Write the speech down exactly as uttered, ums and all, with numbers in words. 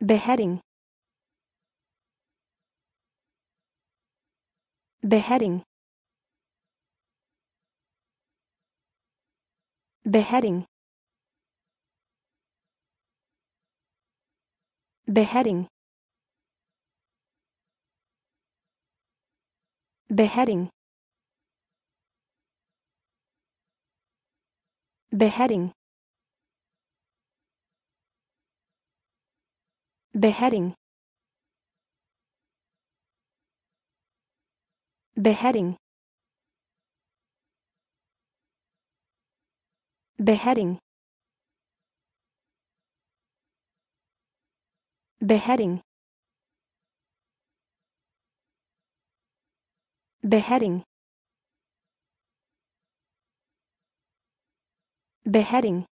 Beheading. Beheading. Beheading. Beheading. Beheading. Beheading. Beheading. Beheading. Beheading. Beheading. Beheading. Beheading.